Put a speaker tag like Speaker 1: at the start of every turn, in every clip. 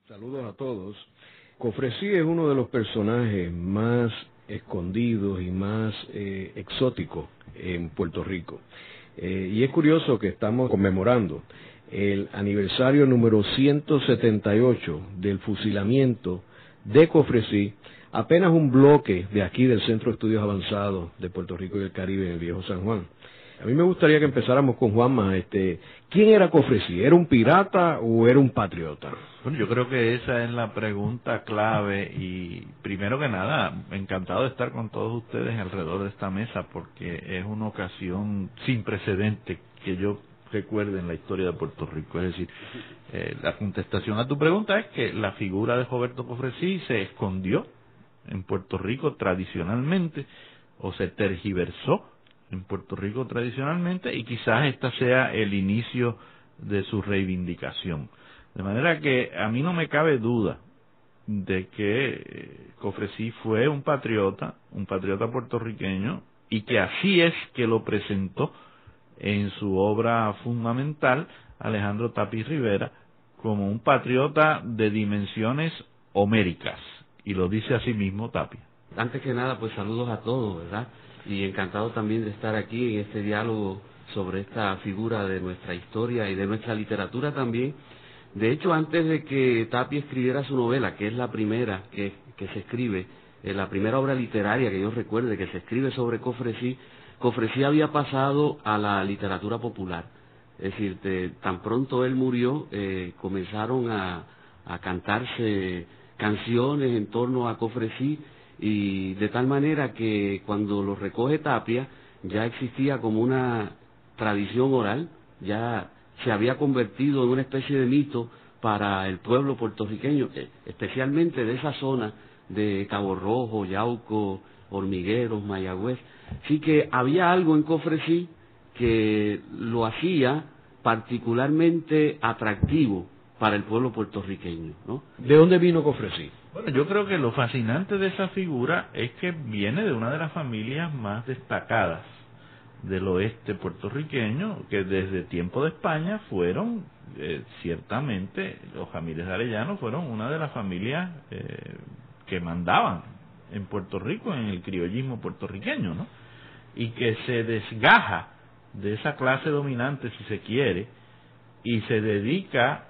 Speaker 1: Saludos a todos. Cofresí es uno de los personajes más escondidos y más exóticos en Puerto Rico. Y es curioso que estamos conmemorando el aniversario número 178 del fusilamiento de Cofresí, apenas un bloque de aquí del Centro de Estudios Avanzados de Puerto Rico y el Caribe en el Viejo San Juan. A mí me gustaría que empezáramos con Juanma. ¿Quién era Cofresí? ¿Era un pirata o era un patriota?
Speaker 2: Bueno, yo creo que esa es la pregunta clave y primero que nada, encantado de estar con todos ustedes alrededor de esta mesa porque es una ocasión sin precedente que yo recuerde en la historia de Puerto Rico. Es decir, la contestación a tu pregunta es que la figura de Roberto Cofresí se escondió en Puerto Rico tradicionalmente o se tergiversó en Puerto Rico tradicionalmente y quizás esta sea el inicio de su reivindicación. De manera que a mí no me cabe duda de que Cofresí fue un patriota puertorriqueño y que así es que lo presentó en su obra fundamental Alejandro Tapia y Rivera como un patriota de dimensiones homéricas, y lo dice así mismo Tapia.
Speaker 3: Antes que nada, pues saludos a todos, ¿verdad? Y encantado también de estar aquí en este diálogo sobre esta figura de nuestra historia y de nuestra literatura también. De hecho, antes de que Tapia escribiera su novela, que es la primera que se escribe, la primera obra literaria que yo recuerde que se escribe sobre Cofresí, Cofresí había pasado a la literatura popular. Es decir, tan pronto él murió, comenzaron a cantarse canciones en torno a Cofresí, y de tal manera que cuando lo recoge Tapia ya existía como una tradición oral, ya se había convertido en una especie de mito para el pueblo puertorriqueño, especialmente de esa zona de Cabo Rojo, Yauco, Hormigueros, Mayagüez. Así que había algo en Cofresí que lo hacía particularmente atractivo para el pueblo puertorriqueño, ¿no?
Speaker 1: ¿De dónde vino Cofresí?
Speaker 2: Bueno, yo creo que lo fascinante de esa figura es que viene de una de las familias más destacadas del oeste puertorriqueño, que desde tiempo de España fueron, ciertamente, los Ramírez de Arellano fueron una de las familias que mandaban en Puerto Rico, en el criollismo puertorriqueño, ¿no? Y que se desgaja de esa clase dominante, si se quiere, y se dedica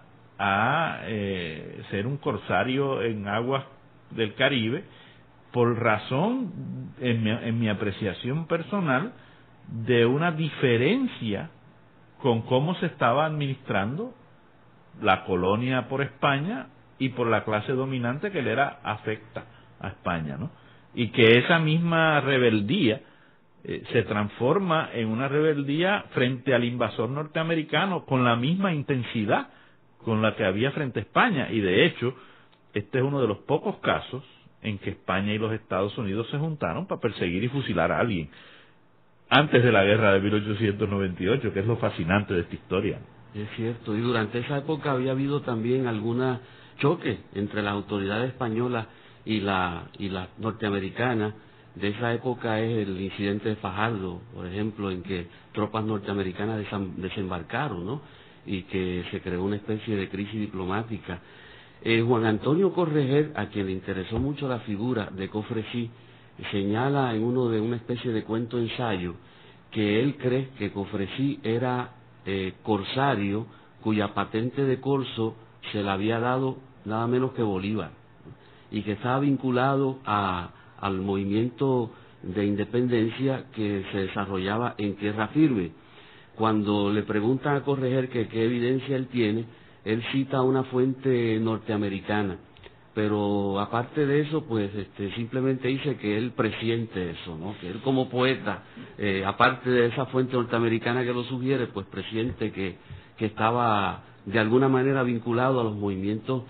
Speaker 2: a ser un corsario en aguas del Caribe por razón, en mi apreciación personal, de una diferencia con cómo se estaba administrando la colonia por España y por la clase dominante que le era afecta a España, ¿no? Y que esa misma rebeldía se transforma en una rebeldía frente al invasor norteamericano con la misma intensidad con la que había frente a España, y de hecho este es uno de los pocos casos en que España y los Estados Unidos se juntaron para perseguir y fusilar a alguien antes de la guerra de 1898, que es lo fascinante de esta historia.
Speaker 3: Es cierto, y durante esa época había habido también algunos choques entre las autoridades españolas y las norteamericanas. De esa época es el incidente de Fajardo, por ejemplo, en que tropas norteamericanas desembarcaron, ¿no? Y que se creó una especie de crisis diplomática. Juan Antonio Correger, a quien le interesó mucho la figura de Cofresí, señala en una especie de cuento ensayo que él cree que Cofresí era corsario cuya patente de corso se la había dado nada menos que Bolívar, y que estaba vinculado al movimiento de independencia que se desarrollaba en tierra firme. Cuando le preguntan a Correger que qué evidencia él tiene, él cita una fuente norteamericana, pero aparte de eso, pues simplemente dice que él presiente eso, ¿no? Que él como poeta, aparte de esa fuente norteamericana que lo sugiere, pues presiente que estaba de alguna manera vinculado a los movimientos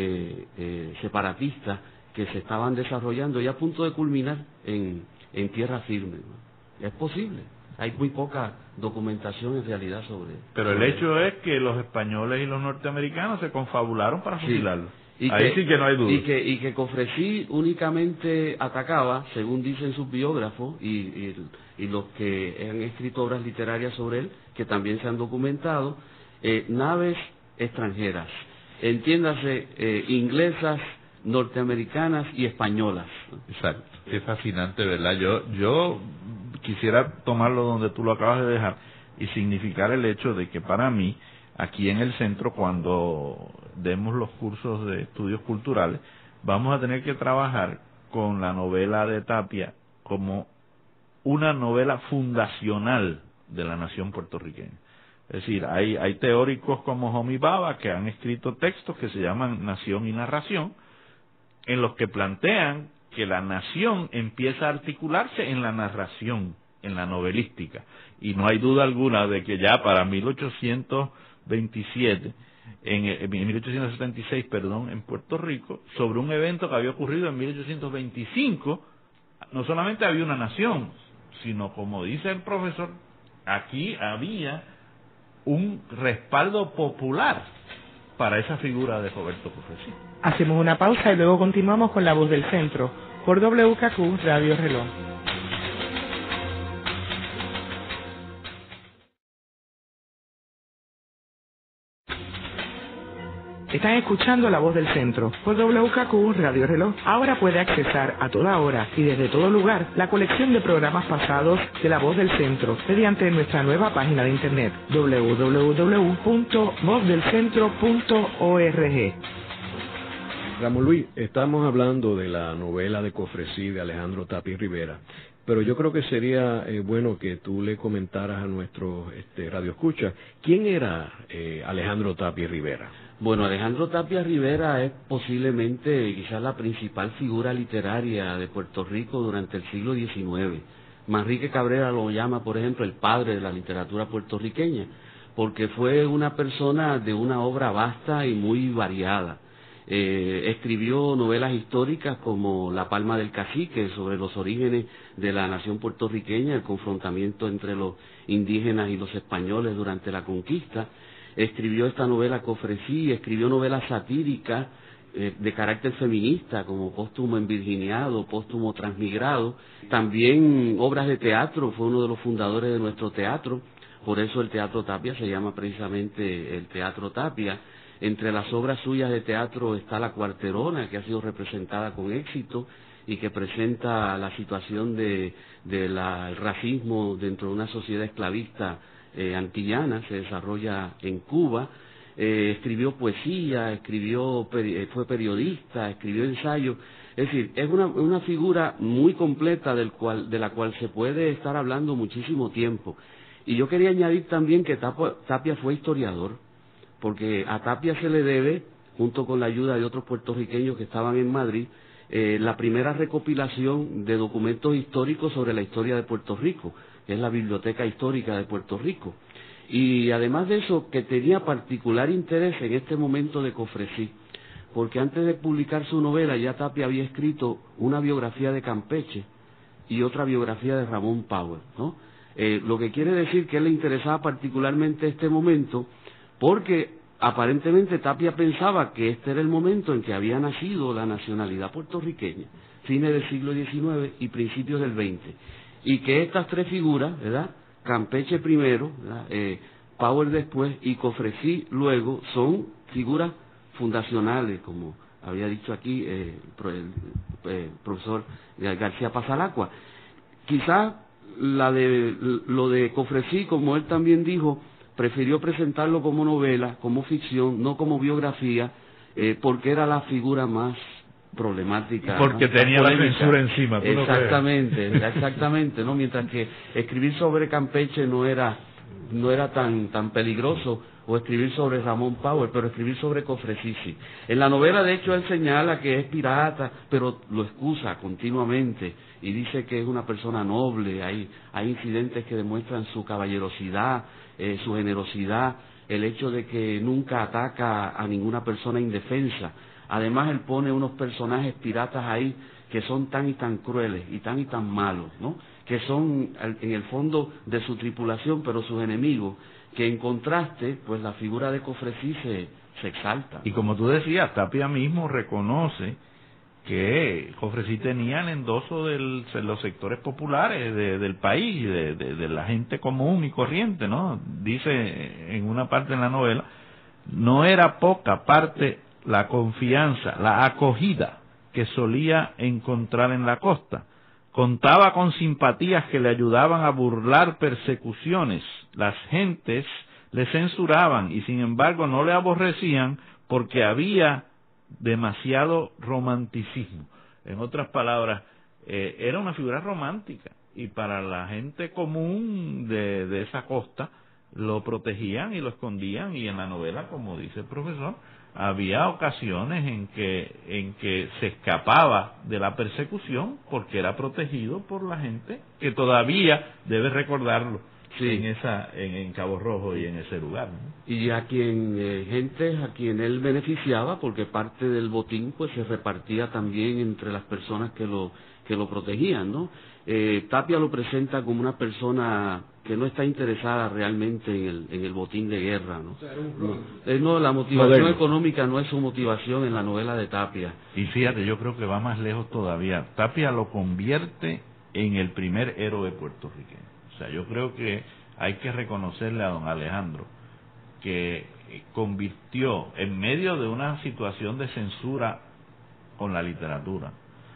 Speaker 3: separatistas que se estaban desarrollando y a punto de culminar en tierra firme, ¿no? Es posible. Hay muy poca documentación en realidad sobre...
Speaker 2: Pero el hecho es que los españoles y los norteamericanos se confabularon para fusilarlo.
Speaker 3: Sí,
Speaker 2: ahí sí que no hay duda.
Speaker 3: Y que Cofresí únicamente atacaba, según dicen sus biógrafos y los que han escrito obras literarias sobre él, que también se han documentado, naves extranjeras. entiéndase, inglesas, norteamericanas y españolas.
Speaker 2: Exacto, es fascinante, ¿verdad? Yo quisiera tomarlo donde tú lo acabas de dejar y significar el hecho de que para mí, aquí en el centro, cuando demos los cursos de estudios culturales, vamos a tener que trabajar con la novela de Tapia como una novela fundacional de la nación puertorriqueña. Es decir, hay teóricos como Homi Bhabha que han escrito textos que se llaman Nación y Narración, en los que plantean que la nación empieza a articularse en la narración, en la novelística. Y no hay duda alguna de que ya para 1827, en 1876, perdón, en Puerto Rico, sobre un evento que había ocurrido en 1825, no solamente había una nación, sino, como dice el profesor, aquí había un respaldo popular para esa figura de Roberto Cofresí.
Speaker 4: Hacemos una pausa y luego continuamos con La Voz del Centro por WKQ Radio Reloj. Están escuchando La Voz del Centro por WKQ Radio Reloj. Ahora puede accesar a toda hora y desde todo lugar la colección de programas pasados de La Voz del Centro mediante nuestra nueva página de internet www.vozdelcentro.org.
Speaker 1: Ramón Luis, estamos hablando de la novela de Cofresí de Alejandro Tapia y Rivera, pero yo creo que sería bueno que tú le comentaras a nuestros radioescuchas, ¿quién era Alejandro Tapia y Rivera?
Speaker 3: Bueno, Alejandro Tapia Rivera es posiblemente quizás la principal figura literaria de Puerto Rico durante el siglo XIX. Manrique Cabrera lo llama, por ejemplo, el padre de la literatura puertorriqueña, porque fue una persona de una obra vasta y muy variada. Escribió novelas históricas como La Palma del Cacique, sobre los orígenes de la nación puertorriqueña, el confrontamiento entre los indígenas y los españoles durante la conquista. Escribió esta novela Cofresí, escribió novelas satíricas de carácter feminista, como Póstumo Envirginiado, Póstumo Transmigrado. También obras de teatro, fue uno de los fundadores de nuestro teatro, por eso el Teatro Tapia se llama precisamente el Teatro Tapia. Entre las obras suyas de teatro está La Cuarterona, que ha sido representada con éxito y que presenta la situación del racismo dentro de una sociedad esclavista antillana, se desarrolla en Cuba. Escribió poesía, fue periodista, escribió ensayos. Es decir, es una figura muy completa de la cual se puede estar hablando muchísimo tiempo. Y yo quería añadir también que Tapia fue historiador, porque a Tapia se le debe, junto con la ayuda de otros puertorriqueños que estaban en Madrid, la primera recopilación de documentos históricos sobre la historia de Puerto Rico, que es la Biblioteca Histórica de Puerto Rico. Y además de eso, que tenía particular interés en este momento de Cofresí, porque antes de publicar su novela ya Tapia había escrito una biografía de Campeche y otra biografía de Ramón Powell, ¿no? Lo que quiere decir que él le interesaba particularmente este momento, porque aparentemente Tapia pensaba que este era el momento en que había nacido la nacionalidad puertorriqueña, fines del siglo XIX y principios del XX, y que estas tres figuras, ¿verdad?, Campeche primero, Powell después y Cofresí luego, son figuras fundacionales, como había dicho aquí el profesor García Pasalacua. Quizás lo de Cofresí, como él también dijo, prefirió presentarlo como novela, como ficción, no como biografía, porque era la figura más problemática.
Speaker 2: Porque
Speaker 3: ¿no?
Speaker 2: tenía la censura encima.
Speaker 3: Exactamente, ¿no? Mientras que escribir sobre Campeche no era tan peligroso, o escribir sobre Ramón Powell, pero escribir sobre Cofresí sí. En la novela, de hecho, él señala que es pirata, pero lo excusa continuamente y dice que es una persona noble. Hay incidentes que demuestran su caballerosidad, su generosidad, el hecho de que nunca ataca a ninguna persona indefensa. Además, él pone unos personajes piratas ahí que son tan y tan crueles y tan malos, ¿no?, que son en el fondo de su tripulación, pero sus enemigos, que en contraste, pues la figura de Cofresí se exalta.
Speaker 2: Y como tú decías, Tapia mismo reconoce que Cofresí tenía el endoso de los sectores populares del país, de la gente común y corriente, ¿no? Dice en una parte de la novela, no era poca parte la confianza, la acogida que solía encontrar en la costa. Contaba con simpatías que le ayudaban a burlar persecuciones. Las gentes le censuraban y sin embargo no le aborrecían porque había demasiado romanticismo. En otras palabras, era una figura romántica y para la gente común de esa costa lo protegían y lo escondían, y en la novela, como dice el profesor, había ocasiones en que se escapaba de la persecución porque era protegido por la gente que todavía debe recordarlo. Sí. En Cabo Rojo y en ese lugar, ¿no?
Speaker 3: Y a gente a quien él beneficiaba, porque parte del botín pues se repartía también entre las personas que lo protegían, ¿no? Tapia lo presenta como una persona que no está interesada realmente en el botín de guerra, ¿no? No, la motivación económica no es su motivación en la novela de Tapia.
Speaker 2: Y fíjate, yo creo que va más lejos todavía. Tapia lo convierte en el primer héroe puertorriqueño. O sea, yo creo que hay que reconocerle a don Alejandro que convirtió, en medio de una situación de censura con la literatura,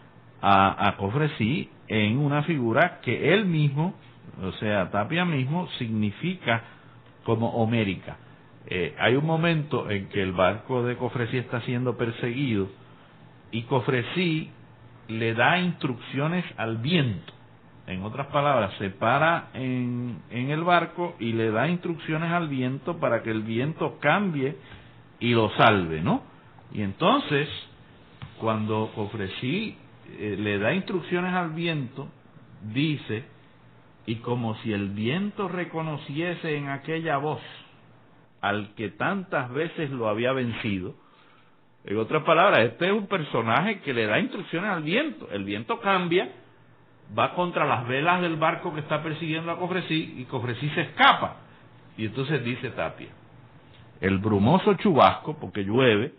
Speaker 2: a Cofresí en una figura que él mismo, o sea, Tapia mismo, significa como homérica. Hay un momento en que el barco de Cofresí está siendo perseguido y Cofresí le da instrucciones al viento. En otras palabras, se para en el barco y le da instrucciones al viento para que el viento cambie y lo salve, ¿no? Y entonces, cuando Cofresí le da instrucciones al viento, dice, y como si el viento reconociese en aquella voz al que tantas veces lo había vencido. En otras palabras, este es un personaje que le da instrucciones al viento. El viento cambia, va contra las velas del barco que está persiguiendo a Cofresí y Cofresí se escapa. Y entonces dice Tapia, el brumoso chubasco, porque llueve,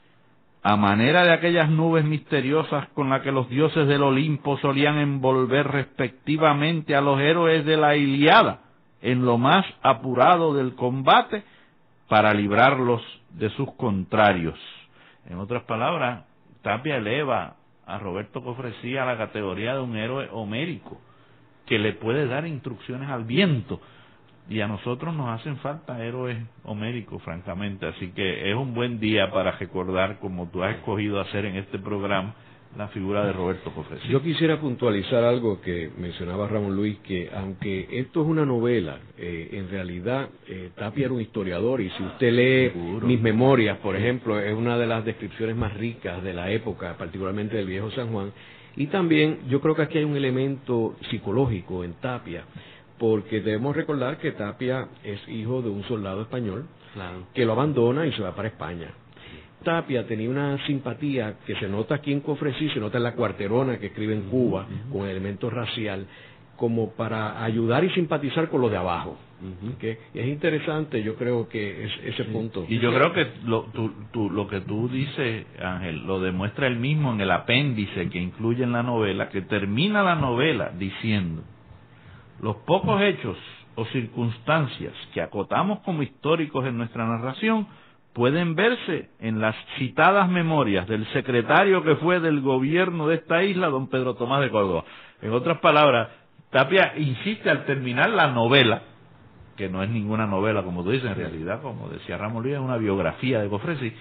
Speaker 2: a manera de aquellas nubes misteriosas con las que los dioses del Olimpo solían envolver respectivamente a los héroes de la Ilíada en lo más apurado del combate para librarlos de sus contrarios. En otras palabras, Tapia eleva a Roberto Cofresí a la categoría de un héroe homérico que le puede dar instrucciones al viento, y a nosotros nos hacen falta héroes homéricos, francamente. Así que es un buen día para recordar, como tú has escogido hacer en este programa, la figura de Roberto Cofresí.
Speaker 1: Yo quisiera puntualizar algo que mencionaba Ramón Luis, que aunque esto es una novela, en realidad Tapia era un historiador, y si usted lee Mis Memorias, por ejemplo, es una de las descripciones más ricas de la época, particularmente del Viejo San Juan. Y también yo creo que aquí hay un elemento psicológico en Tapia, porque debemos recordar que Tapia es hijo de un soldado español, claro, que lo abandona y se va para España. Tapia tenía una simpatía que se nota aquí en Cofresí, se nota en La Cuarterona que escribe en Cuba, con elemento racial, como para ayudar y simpatizar con los de abajo. ¿Okay? Y es interesante, yo creo que es ese punto.
Speaker 2: Y yo creo que lo que tú dices, Ángel, lo demuestra él mismo en el apéndice que incluye en la novela, que termina la novela diciendo: los pocos hechos o circunstancias que acotamos como históricos en nuestra narración pueden verse en las citadas memorias del secretario que fue del gobierno de esta isla, don Pedro Tomás de Córdoba. En otras palabras, Tapia insiste al terminar la novela, que no es ninguna novela, como tú dices, en realidad, como decía Ramón Luis, es una biografía de Cofresí,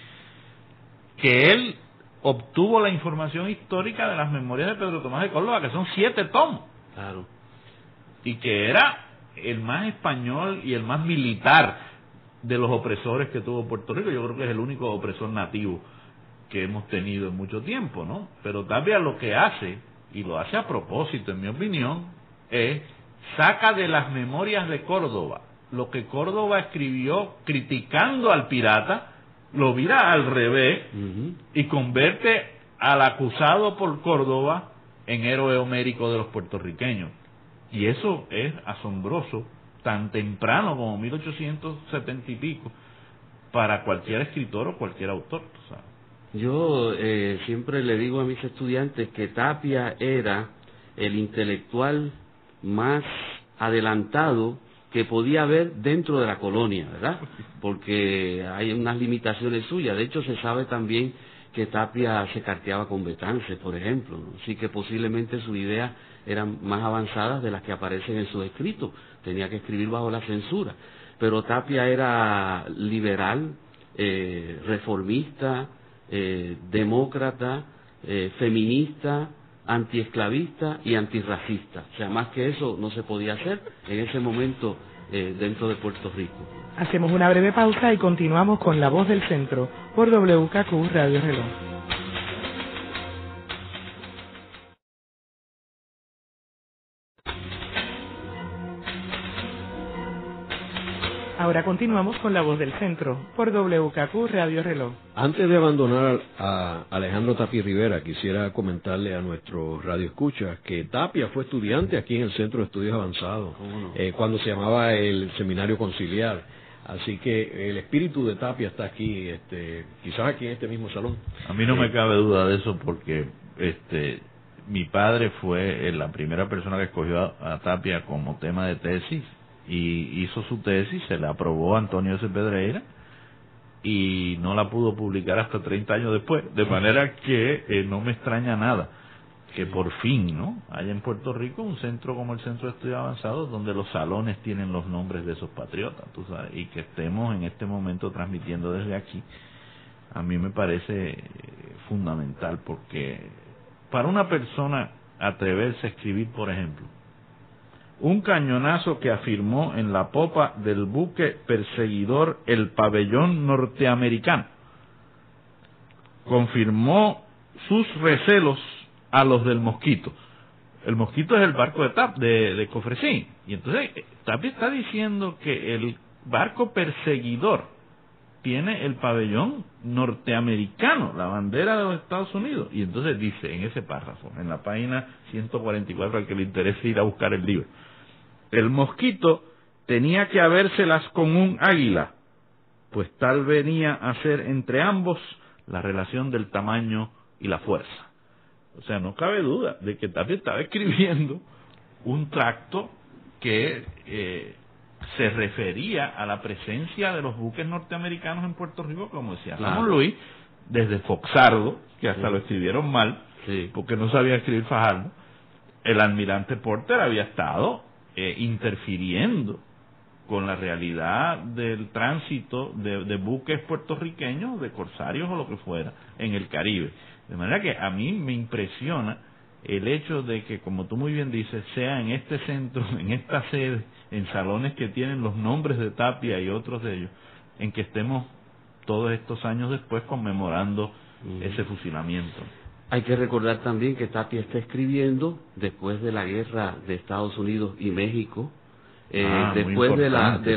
Speaker 2: que él obtuvo la información histórica de las memorias de Pedro Tomás de Córdoba, que son 7 tomos.
Speaker 3: Claro.
Speaker 2: Y que era el más español y el más militar de los opresores que tuvo Puerto Rico. Yo creo que es el único opresor nativo que hemos tenido en mucho tiempo, ¿no? Pero Tapia lo que hace, y lo hace a propósito, en mi opinión, es saca de las memorias de Córdoba lo que Córdoba escribió criticando al pirata, lo vira al revés y convierte al acusado por Córdoba en héroe homérico de los puertorriqueños. Y eso es asombroso, tan temprano como 1870 y pico, para cualquier escritor o cualquier autor, ¿sabes?
Speaker 3: Yo siempre le digo a mis estudiantes que Tapia era el intelectual más adelantado que podía haber dentro de la colonia, ¿verdad? Porque hay unas limitaciones suyas. De hecho, se sabe también que Tapia se carteaba con Betance, por ejemplo, ¿no? Así que posiblemente sus ideas eran más avanzadas de las que aparecen en sus escritos. Tenía que escribir bajo la censura. Pero Tapia era liberal, reformista, demócrata, feminista, antiesclavista y antirracista. O sea, más que eso no se podía hacer en ese momento dentro de Puerto Rico.
Speaker 4: Hacemos una breve pausa y continuamos con La Voz del Centro por WKQ Radio Reloj. Ahora continuamos con La Voz del Centro por WKQ Radio Reloj.
Speaker 1: Antes de abandonar a Alejandro Tapia Rivera, quisiera comentarle a nuestros radioescuchas que Tapia fue estudiante aquí en el Centro de Estudios Avanzados, cuando se llamaba el Seminario Conciliar. Así que el espíritu de Tapia está aquí, quizás aquí en este mismo salón.
Speaker 2: A mí no me cabe duda de eso, porque mi padre fue la primera persona que escogió a Tapia como tema de tesis, y hizo su tesis, se la aprobó Antonio S. Pedreira, y no la pudo publicar hasta 30 años después, de manera que no me extraña nada que por fin, ¿no?, haya en Puerto Rico un centro como el Centro de Estudios Avanzados, donde los salones tienen los nombres de esos patriotas, tú sabes, y que estemos en este momento transmitiendo desde aquí. A mí me parece fundamental, porque para una persona atreverse a escribir, por ejemplo, un cañonazo que afirmó en la popa del buque perseguidor el pabellón norteamericano, confirmó sus recelos a los del Mosquito. El Mosquito es el barco de Cofresí, y entonces Tapia está diciendo que el barco perseguidor tiene el pabellón norteamericano, la bandera de los Estados Unidos, y entonces dice en ese párrafo, en la página 144, al que le interese ir a buscar el libro: el Mosquito tenía que habérselas con un águila, pues tal venía a ser entre ambos la relación del tamaño y la fuerza. O sea, no cabe duda de que Tapia estaba escribiendo un tracto que se refería a la presencia de los buques norteamericanos en Puerto Rico, como decía Ramón Luis, desde Foxardo, que hasta lo escribieron mal, porque no sabía escribir Fajardo. El almirante Porter había estado interfiriendo con la realidad del tránsito de buques puertorriqueños, de corsarios o lo que fuera, en el Caribe. De manera que a mí me impresiona el hecho de que, como tú muy bien dices, sea en este centro, en esta sede, en salones que tienen los nombres de Tapia y otros de ellos, en que estemos todos estos años después conmemorando ese fusilamiento.
Speaker 3: Hay que recordar también que Tapia está escribiendo después de la guerra de Estados Unidos y México, después de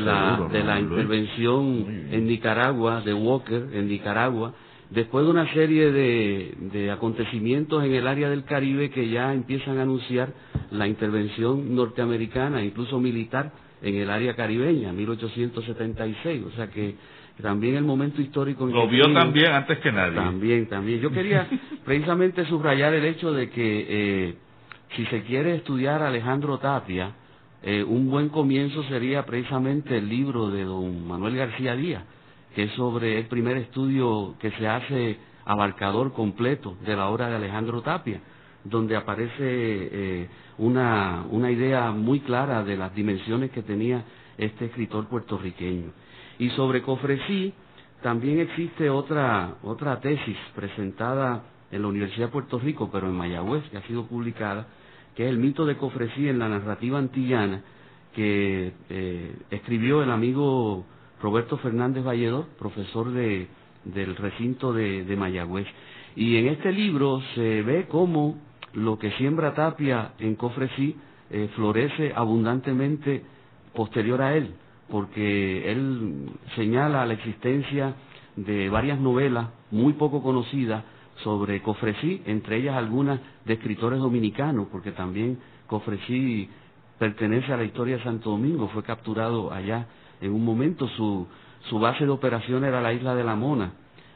Speaker 3: la intervención en Nicaragua, de Walker en Nicaragua, después de una serie de acontecimientos en el área del Caribe que ya empiezan a anunciar la intervención norteamericana, incluso militar, en el área caribeña, 1876, o sea que también el momento histórico...
Speaker 2: Lo vio también antes que nadie.
Speaker 3: También. Yo quería precisamente subrayar el hecho de que si se quiere estudiar a Alejandro Tapia, un buen comienzo sería precisamente el libro de don Manuel García Díaz, que es sobre el primer estudio que se hace abarcador completo de la obra de Alejandro Tapia, donde aparece una idea muy clara de las dimensiones que tenía este escritor puertorriqueño. Y sobre Cofresí también existe otra tesis presentada en la Universidad de Puerto Rico, pero en Mayagüez, que ha sido publicada, que es el mito de Cofresí en la narrativa antillana, que escribió el amigo Roberto Fernández Valledor, profesor del recinto de Mayagüez. Y en este libro se ve cómo lo que siembra Tapia en Cofresí florece abundantemente posterior a él, porque él señala la existencia de varias novelas muy poco conocidas sobre Cofresí, entre ellas algunas de escritores dominicanos, porque también Cofresí pertenece a la historia de Santo Domingo, fue capturado allá en un momento, su base de operación era la isla de La Mona,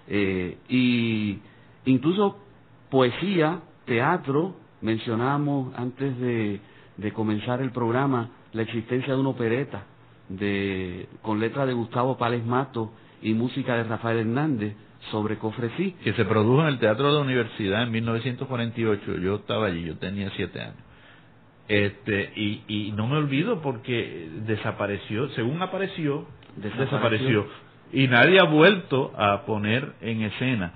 Speaker 3: y incluso poesía, teatro. Mencionábamos antes de comenzar el programa la existencia de una opereta con letra de Gustavo Páez Mato y música de Rafael Hernández sobre Cofresí.
Speaker 2: Que se produjo en el Teatro de la Universidad en 1948. Yo estaba allí, yo tenía 7 años. Y no me olvido porque desapareció, según apareció, desapareció. Y nadie ha vuelto a poner en escena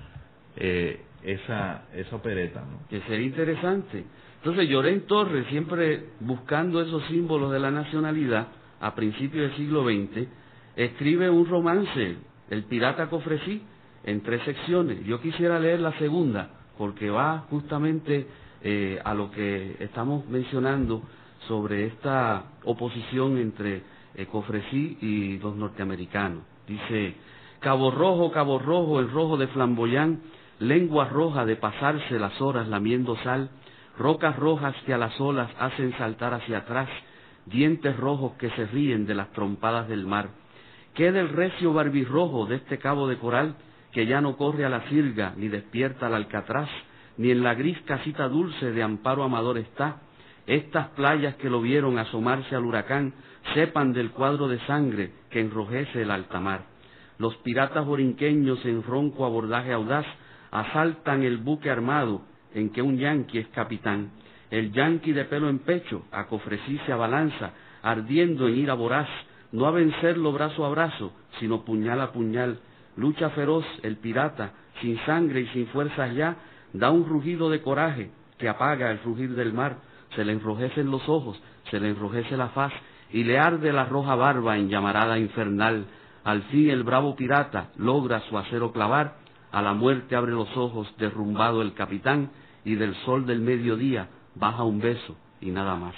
Speaker 2: esa opereta, ¿no?
Speaker 3: Que sería interesante. Entonces Llorén Torres, siempre buscando esos símbolos de la nacionalidad, a principios del siglo XX, escribe un romance, El pirata Cofresí, en 3 secciones. Yo quisiera leer la segunda, porque va justamente a lo que estamos mencionando sobre esta oposición entre Cofresí y los norteamericanos. Dice: Cabo Rojo, el rojo de Flamboyán, lengua roja de pasarse las horas lamiendo sal, rocas rojas que a las olas hacen saltar hacia atrás, dientes rojos que se ríen de las trompadas del mar. ¿Qué del recio barbirrojo de este cabo de coral, que ya no corre a la sirga ni despierta al alcatraz, ni en la gris casita dulce de Amparo Amador está? Estas playas que lo vieron asomarse al huracán, sepan del cuadro de sangre que enrojece el altamar. Los piratas borinqueños en ronco abordaje audaz asaltan el buque armado en que un yanqui es capitán. El yanqui de pelo en pecho a Cofresí se abalanza, ardiendo en ira voraz, no a vencerlo brazo a brazo, sino puñal a puñal. Lucha feroz el pirata, sin sangre y sin fuerzas ya, da un rugido de coraje que apaga el rugir del mar. Se le enrojecen los ojos, se le enrojece la faz, y le arde la roja barba en llamarada infernal. Al fin el bravo pirata logra su acero clavar, a la muerte abre los ojos derrumbado el capitán, y del sol del mediodía baja un beso y nada más.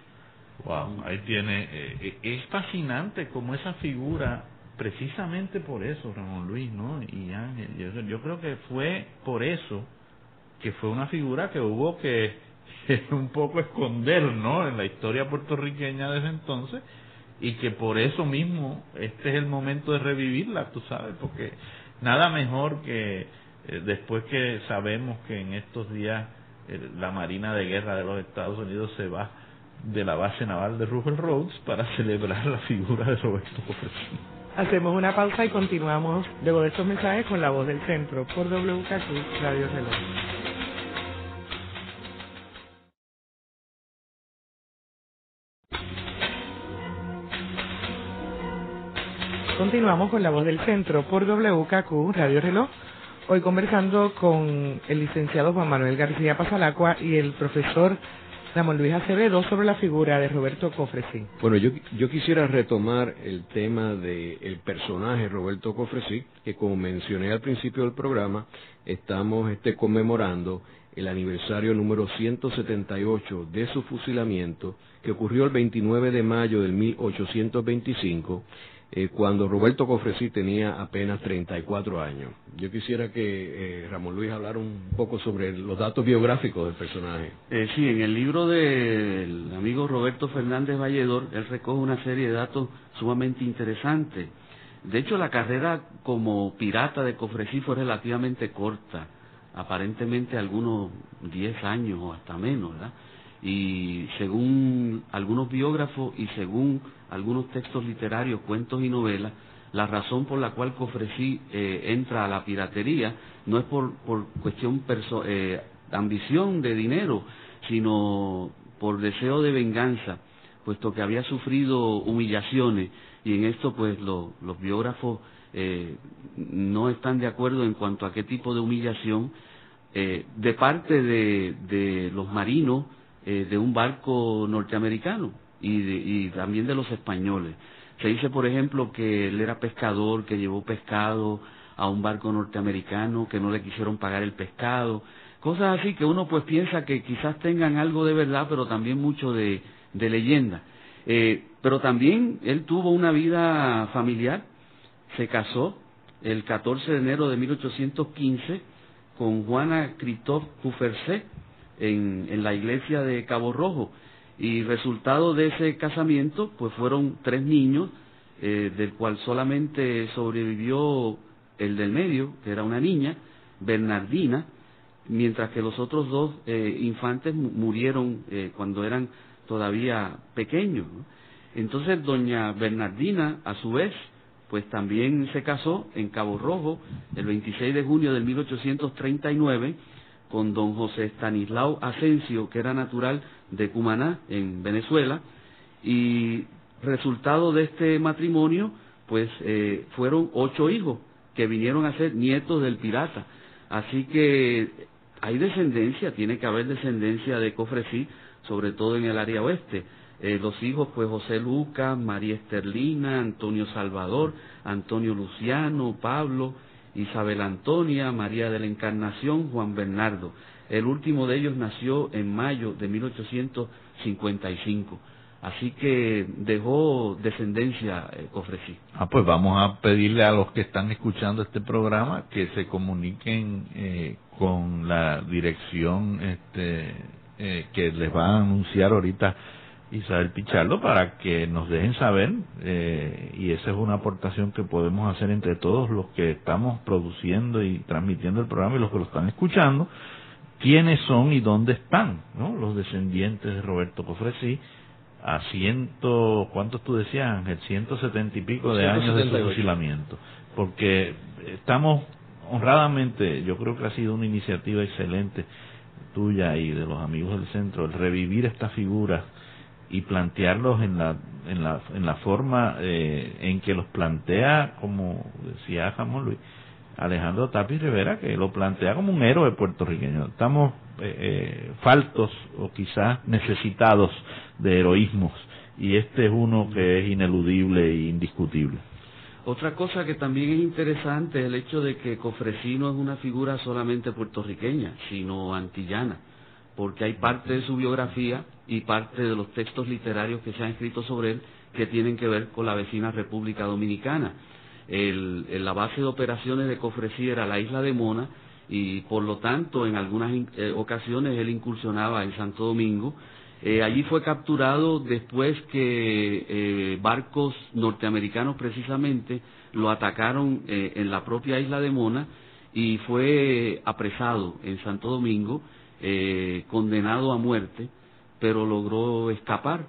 Speaker 2: Wow, ahí tiene, es fascinante como esa figura, precisamente por eso, Ramón Luis, ¿no? Y Ángel, yo creo que fue por eso que fue una figura que hubo que un poco esconder, ¿no?, en la historia puertorriqueña desde entonces, y que por eso mismo este es el momento de revivirla, tú sabes, porque nada mejor que después que sabemos que en estos días la Marina de Guerra de los Estados Unidos se va de la base naval de Russell Rhodes para celebrar la figura de Roberto Cofresí.
Speaker 4: Hacemos una pausa y continuamos luego de estos mensajes con La Voz del Centro por WKQ Radio Reloj. Continuamos con La Voz del Centro por WKQ Radio Reloj, hoy conversando con el licenciado Juan Manuel García Pasalacua y el profesor Ramón Luis Acevedo sobre la figura de Roberto Cofresí.
Speaker 1: Bueno, yo quisiera retomar el tema del personaje Roberto Cofresí, que como mencioné al principio del programa, estamos conmemorando el aniversario número 178 de su fusilamiento, que ocurrió el 29 de mayo del 1825, cuando Roberto Cofresí tenía apenas 34 años. Yo quisiera que Ramón Luis hablara un poco sobre los datos biográficos del personaje.
Speaker 3: Sí, en el libro del amigo Roberto Fernández Valledor, él recoge una serie de datos sumamente interesantes. De hecho, la carrera como pirata de Cofresí fue relativamente corta, aparentemente algunos 10 años o hasta menos, ¿verdad? Y según algunos biógrafos y según algunos textos literarios, cuentos y novelas, la razón por la cual Cofresí entra a la piratería no es por cuestión ambición de dinero, sino por deseo de venganza, puesto que había sufrido humillaciones, y en esto pues los biógrafos no están de acuerdo en cuanto a qué tipo de humillación de parte de los marinos de un barco norteamericano y también de los españoles. Se dice, por ejemplo, que él era pescador, que llevó pescado a un barco norteamericano, que no le quisieron pagar el pescado, cosas así que uno pues piensa que quizás tengan algo de verdad, pero también mucho de leyenda. Pero también él tuvo una vida familiar, se casó el 14 de enero de 1815 con Juana Christophe Puffercé en la iglesia de Cabo Rojo, y resultado de ese casamiento pues fueron 3 niños, del cual solamente sobrevivió el del medio, que era una niña, Bernardina, mientras que los otros 2 infantes murieron cuando eran todavía pequeños, ¿no? Entonces doña Bernardina, a su vez, pues también se casó en Cabo Rojo el 26 de junio de 1839 con don José Estanislao Asensio, que era natural de Cumaná, en Venezuela, y resultado de este matrimonio, pues fueron 8 hijos que vinieron a ser nietos del pirata. Así que hay descendencia, tiene que haber descendencia de Cofresí, sobre todo en el área oeste. Los hijos, pues José Lucas, María Esterlina, Antonio Salvador, Antonio Luciano, Pablo, Isabel Antonia, María de la Encarnación, Juan Bernardo. El último de ellos nació en mayo de 1855. Así que dejó descendencia Cofresí.
Speaker 2: Pues vamos a pedirle a los que están escuchando este programa que se comuniquen con la dirección que les va a anunciar ahorita Isabel Pichardo, para que nos dejen saber, y esa es una aportación que podemos hacer entre todos los que estamos produciendo y transmitiendo el programa y los que lo están escuchando, quiénes son y dónde están, ¿no?, los descendientes de Roberto Cofresí, a ¿cuántos tú decías, Ángel? 170 y pico de años de su fusilamiento. Porque estamos honradamente, yo creo que ha sido una iniciativa excelente tuya y de los amigos del centro, el revivir estas figuras y plantearlos en la forma en que los plantea, como decía Jamón Luis, Alejandro Tapia Rivera, que lo plantea como un héroe puertorriqueño. Estamos faltos o quizás necesitados de heroísmos, y este es uno que es ineludible e indiscutible.
Speaker 3: Otra cosa que también es interesante es el hecho de que Cofresí no es una figura solamente puertorriqueña, sino antillana, porque hay parte de su biografía y parte de los textos literarios que se han escrito sobre él que tienen que ver con la vecina República Dominicana. La base de operaciones de Cofresí era la isla de Mona, y por lo tanto en algunas ocasiones él incursionaba en Santo Domingo. Allí fue capturado después que barcos norteamericanos precisamente lo atacaron en la propia isla de Mona, y fue apresado en Santo Domingo, condenado a muerte, pero logró escapar.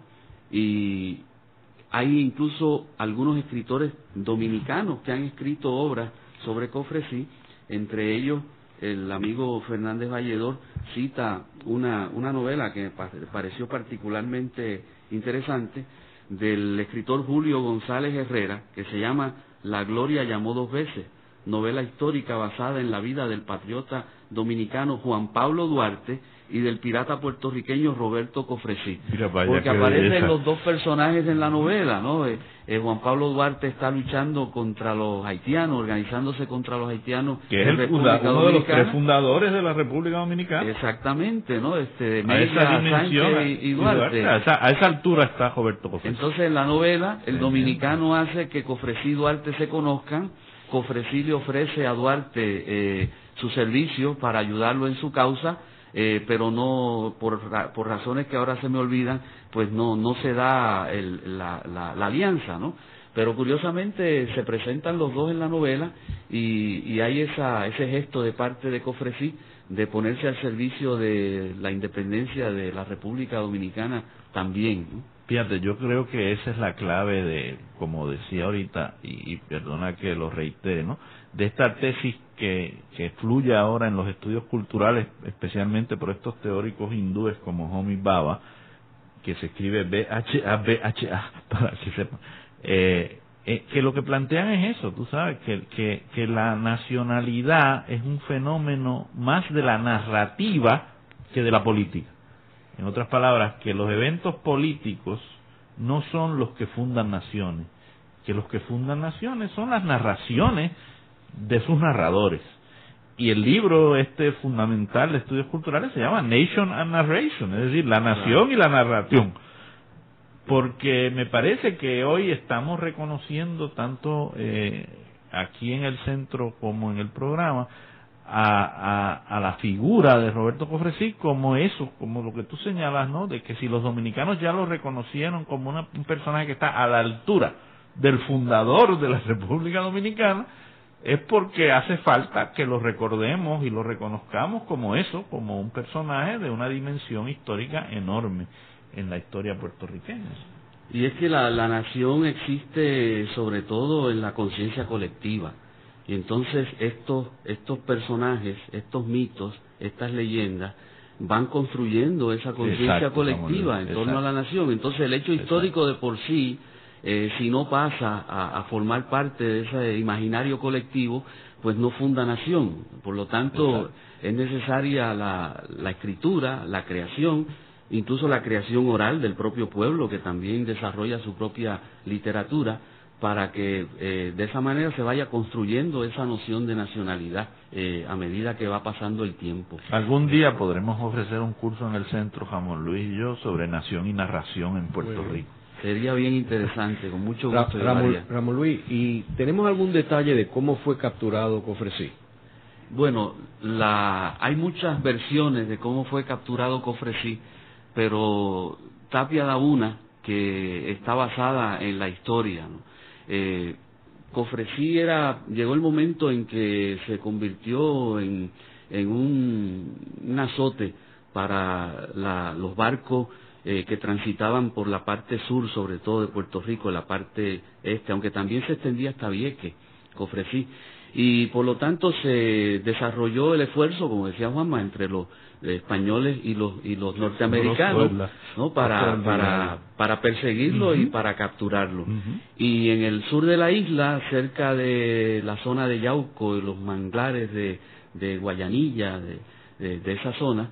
Speaker 3: Y hay incluso algunos escritores dominicanos que han escrito obras sobre Cofresí, entre ellos el amigo Fernández Valledor cita una novela que me pareció particularmente interesante, del escritor Julio González Herrera, que se llama La Gloria llamó 2 veces, novela histórica basada en la vida del patriota dominicano Juan Pablo Duarte y del pirata puertorriqueño Roberto Cofresí. Porque aparecen los dos personajes en la novela, ¿no? Juan Pablo Duarte está luchando contra los haitianos, organizándose contra los haitianos,
Speaker 2: que es uno de los 3 fundadores de la República Dominicana.
Speaker 3: Exactamente, ¿no?
Speaker 2: A esa dimensión
Speaker 3: y Duarte.
Speaker 2: A esa altura está Roberto Cofresí.
Speaker 3: Entonces en la novela el dominicano hace que Cofresí y Duarte se conozcan. Cofresí le ofrece a Duarte su servicio para ayudarlo en su causa, pero no, por razones que ahora se me olvidan, pues no se da la alianza, ¿no? Pero curiosamente se presentan los dos en la novela, y hay ese gesto de parte de Cofresí de ponerse al servicio de la independencia de la República Dominicana también, ¿no?
Speaker 2: Fíjate, yo creo que esa es la clave de, como decía ahorita, y perdona que lo reitere, ¿no?, de esta tesis que fluye ahora en los estudios culturales, especialmente por estos teóricos hindúes como Homi Bhabha, que se escribe BHA, para que sepan, que lo que plantean es eso, tú sabes, que la nacionalidad es un fenómeno más de la narrativa que de la política. En otras palabras, que los eventos políticos no son los que fundan naciones, que los que fundan naciones son las narraciones de sus narradores. Y el libro fundamental de estudios culturales se llama Nation and Narration, es decir, la nación y la narración. Porque me parece que hoy estamos reconociendo tanto aquí en el centro como en el programa a la figura de Roberto Cofresí como eso, como lo que tú señalas, ¿no?, de que si los dominicanos ya lo reconocieron como un personaje que está a la altura del fundador de la República Dominicana, es porque hace falta que lo recordemos y lo reconozcamos como eso, como un personaje de una dimensión histórica enorme en la historia puertorriqueña.
Speaker 3: Y es que la nación existe sobre todo en la conciencia colectiva. Y entonces estos personajes, estos mitos, estas leyendas, van construyendo esa conciencia colectiva en torno a la nación. Entonces el hecho histórico de por sí, si no pasa a formar parte de ese imaginario colectivo, pues no funda nación. Por lo tanto, es necesaria la escritura, la creación, incluso la creación oral del propio pueblo, que también desarrolla su propia literatura, para que de esa manera se vaya construyendo esa noción de nacionalidad a medida que va pasando el tiempo.
Speaker 2: Algún día podremos ofrecer un curso en el centro, Ramón Luis y yo, sobre nación y narración en Puerto Rico.
Speaker 3: Sería bien interesante, con mucho gusto.
Speaker 1: Ramón Luis, ¿y tenemos algún detalle de cómo fue capturado Cofresí?
Speaker 3: Bueno, hay muchas versiones de cómo fue capturado Cofresí, pero Tapia da una que está basada en la historia, ¿no? Cofresí llegó el momento en que se convirtió en un azote para los barcos que transitaban por la parte sur, sobre todo de Puerto Rico, la parte este, aunque también se extendía hasta Vieques, Cofresí, y por lo tanto se desarrolló el esfuerzo, como decía Juanma, entre los españoles y los norteamericanos, ¿no? para perseguirlo y para capturarlo. Y en el sur de la isla, cerca de la zona de Yauco y los manglares de Guayanilla, de esa zona,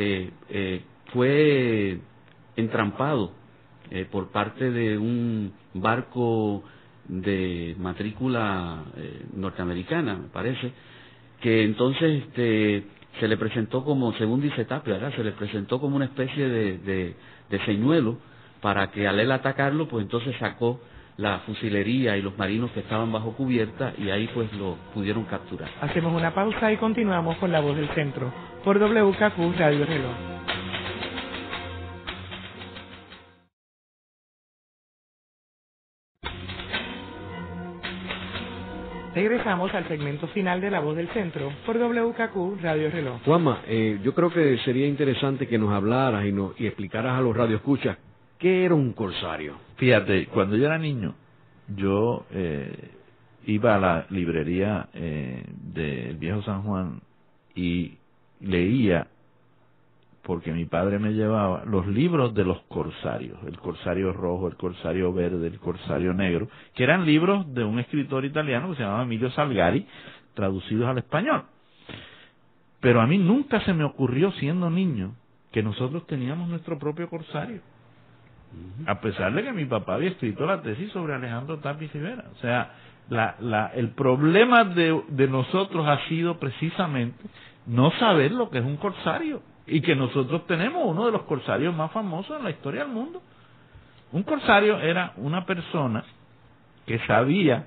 Speaker 3: fue entrampado por parte de un barco de matrícula norteamericana, me parece, que entonces se le presentó como, según dice Tapia, ¿verdad?, se le presentó como una especie de señuelo para que al él atacarlo, pues entonces sacó la fusilería y los marinos que estaban bajo cubierta y ahí pues lo pudieron capturar.
Speaker 4: Hacemos una pausa y continuamos con La Voz del Centro por WKQ Radio Reloj. Regresamos al segmento final de La Voz del Centro por WKQ Radio Reloj.
Speaker 1: Juanma, yo creo que sería interesante que nos hablaras y explicaras a los radioescuchas qué era un corsario.
Speaker 2: Fíjate, cuando yo era niño, yo iba a la librería del Viejo San Juan y leía, porque mi padre me llevaba, los libros de los corsarios, el corsario rojo, el corsario verde, el corsario negro, que eran libros de un escritor italiano que se llamaba Emilio Salgari, traducidos al español. Pero a mí nunca se me ocurrió, siendo niño, que nosotros teníamos nuestro propio corsario, a pesar de que mi papá había escrito la tesis sobre Alejandro Tapia Rivera. O sea, el problema de nosotros ha sido precisamente no saber lo que es un corsario, y que nosotros tenemos uno de los corsarios más famosos en la historia del mundo. Un corsario era una persona que sabía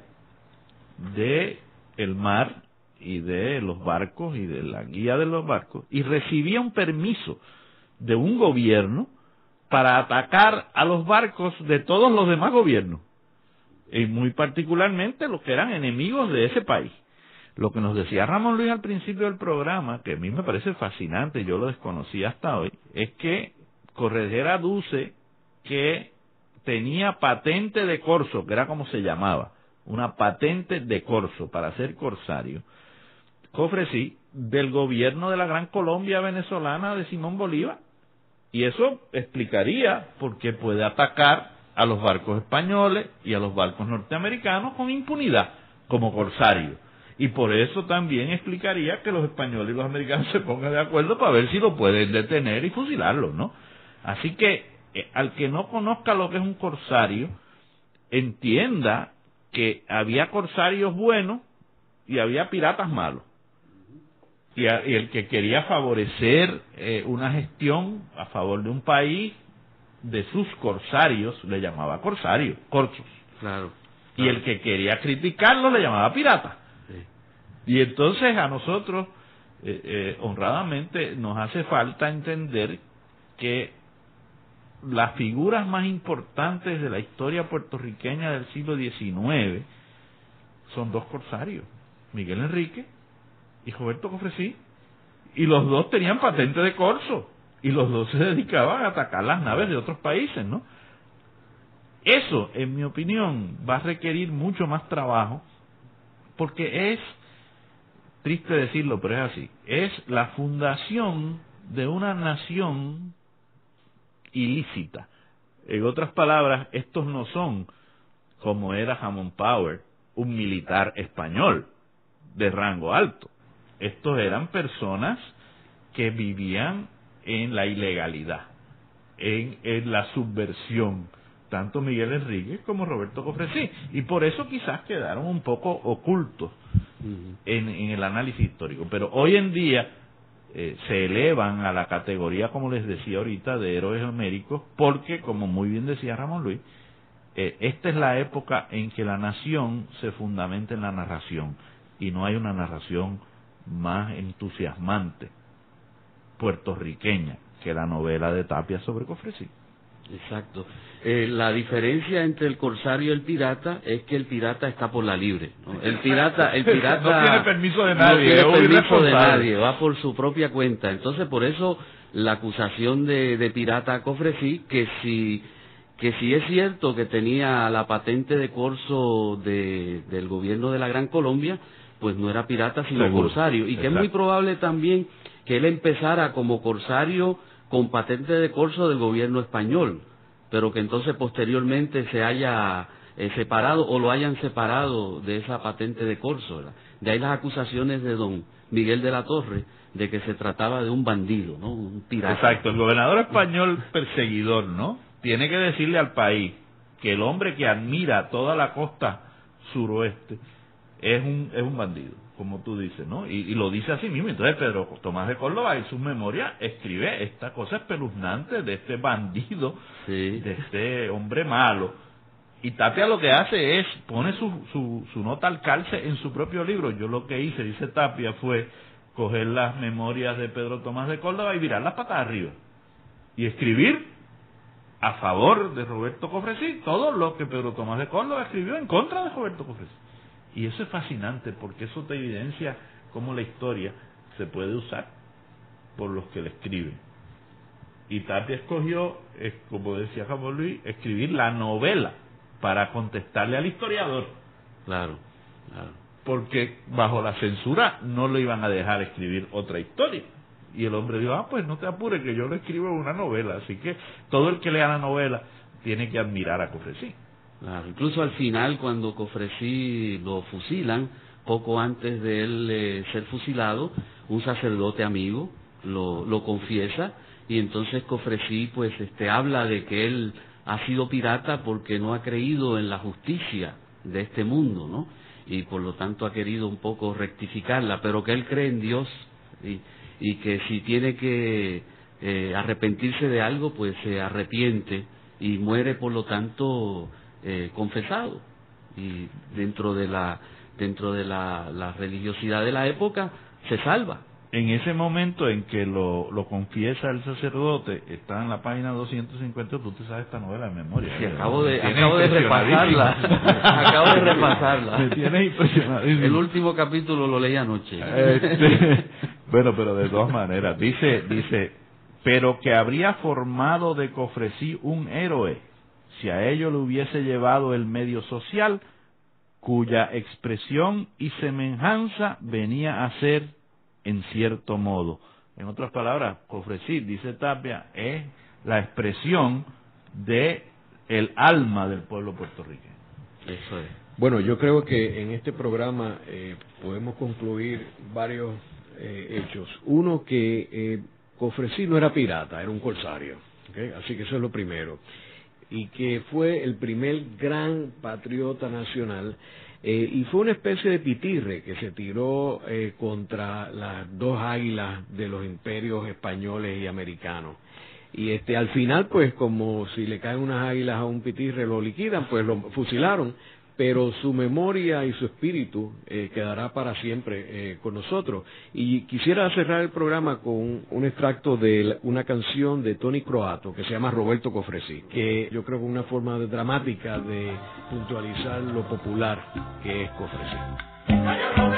Speaker 2: de el mar y de los barcos y de la guía de los barcos, y recibía un permiso de un gobierno para atacar a los barcos de todos los demás gobiernos, y muy particularmente los que eran enemigos de ese país. Lo que nos decía Ramón Luis al principio del programa, que a mí me parece fascinante, yo lo desconocía hasta hoy, es que Corredera aduce que tenía patente de corso, que era como se llamaba, una patente de corso para ser corsario, Cofresí, del gobierno de la Gran Colombia venezolana de Simón Bolívar. Y eso explicaría por qué puede atacar a los barcos españoles y a los barcos norteamericanos con impunidad, como corsario. Y por eso también explicaría que los españoles y los americanos se pongan de acuerdo para ver si lo pueden detener y fusilarlo, ¿no? Así que al que no conozca lo que es un corsario, entienda que había corsarios buenos y había piratas malos. Y el que quería favorecer una gestión a favor de un país, de sus corsarios, le llamaba corsario, corsos.
Speaker 3: Claro.
Speaker 2: Y el que quería criticarlo le llamaba pirata. Y entonces a nosotros, honradamente, nos hace falta entender que las figuras más importantes de la historia puertorriqueña del siglo XIX son dos corsarios, Miguel Enrique y Roberto Cofresí, y los dos tenían patente de corso, y los dos se dedicaban a atacar las naves de otros países, ¿no? Eso, en mi opinión, va a requerir mucho más trabajo, porque es, triste decirlo, pero es así, es la fundación de una nación ilícita. En otras palabras, estos no son, como era Hammond Power, un militar español de rango alto. Estos eran personas que vivían en la ilegalidad, en la subversión, tanto Miguel Enríquez como Roberto Cofresí, y por eso quizás quedaron un poco ocultos en el análisis histórico. Pero hoy en día se elevan a la categoría, como les decía ahorita, de héroes homéricos, porque, como muy bien decía Ramón Luis, esta es la época en que la nación se fundamenta en la narración, y no hay una narración más entusiasmante puertorriqueña que la novela de Tapia sobre Cofresí.
Speaker 3: Exacto. La diferencia entre el corsario y el pirata es que el pirata está por la libre, ¿no? El pirata
Speaker 2: no tiene permiso de nadie,
Speaker 3: no tiene permiso de nadie, va por su propia cuenta. Entonces, por eso la acusación de pirata a Cofresí, que si es cierto que tenía la patente de corso del gobierno de la Gran Colombia, pues no era pirata sino corsario, y que es muy probable también que él empezara como corsario con patente de corso del gobierno español, pero que entonces posteriormente se haya separado o lo hayan separado de esa patente de corso, ¿verdad? De ahí las acusaciones de don Miguel de la Torre de que se trataba de un bandido, ¿no? Un pirata.
Speaker 2: Exacto, el gobernador español perseguidor, ¿no? Tiene que decirle al país que el hombre que admira toda la costa suroeste es un bandido, como tú dices, ¿no? Y lo dice así mismo. Entonces Pedro Tomás de Córdoba en sus memorias escribe esta cosa espeluznante de este bandido,
Speaker 3: sí,
Speaker 2: de este hombre malo. Y Tapia lo que hace es, pone su nota al calce en su propio libro. Yo lo que hice, dice Tapia, fue coger las memorias de Pedro Tomás de Córdoba y virarlas patas arriba. Y escribir a favor de Roberto Cofresí todo lo que Pedro Tomás de Córdoba escribió en contra de Roberto Cofresí. Y eso es fascinante, porque eso te evidencia cómo la historia se puede usar por los que la escriben. Y Tapia escogió, como decía Ramón Luis, escribir la novela para contestarle al historiador.
Speaker 3: Claro.
Speaker 2: Porque bajo la censura no le iban a dejar escribir otra historia. Y el hombre dijo, pues no te apures, que yo le escribo una novela. Así que todo el que lea la novela tiene que admirar a Cofresí.
Speaker 3: Claro, incluso al final, cuando Cofresí lo fusilan, poco antes de él ser fusilado, un sacerdote amigo lo confiesa, y entonces Cofresí pues habla de que él ha sido pirata porque no ha creído en la justicia de este mundo, ¿no? Y por lo tanto ha querido un poco rectificarla, pero que él cree en Dios, y que si tiene que arrepentirse de algo, pues se arrepiente y muere por lo tanto confesado. Y dentro de la religiosidad de la época se salva.
Speaker 2: En ese momento en que lo confiesa el sacerdote, está en la página 250, tú te sabes esta novela de memoria.
Speaker 3: Sí, acabo de repasarla. Acabo de repasarla.
Speaker 2: Me tienes impresionadísimo.
Speaker 3: El último capítulo lo leí anoche.
Speaker 2: Bueno, pero de todas maneras, dice, pero que habría formado de Cofresí un héroe, si a ello le hubiese llevado el medio social, cuya expresión y semejanza venía a ser en cierto modo. En otras palabras, Cofresí, dice Tapia, es la expresión de el alma del pueblo puertorriqueño.
Speaker 3: Eso es.
Speaker 1: Bueno, yo creo que en este programa podemos concluir varios hechos. Uno, que Cofresí no era pirata, era un corsario, ¿okay? Así que eso es lo primero. Y que fue el primer gran patriota nacional, y fue una especie de pitirre que se tiró contra las dos águilas de los imperios españoles y americanos. Y al final, pues, como si le caen unas águilas a un pitirre, lo liquidan, pues lo fusilaron, pero su memoria y su espíritu quedará para siempre con nosotros. Y quisiera cerrar el programa con un extracto de una canción de Tony Croato que se llama Roberto Cofresí, que yo creo que es una forma dramática de puntualizar lo popular que es Cofresí.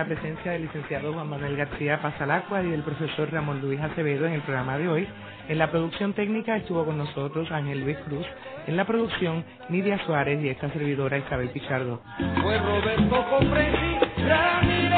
Speaker 4: presencia del licenciado Juan Manuel García Pasalacqua y del profesor Ramón Luis Acevedo en el programa de hoy. En la producción técnica estuvo con nosotros Ángel Luis Cruz, en la producción Nidia Suárez y esta servidora Isabel Pichardo.
Speaker 5: Fue Roberto Compresi, Ramírez.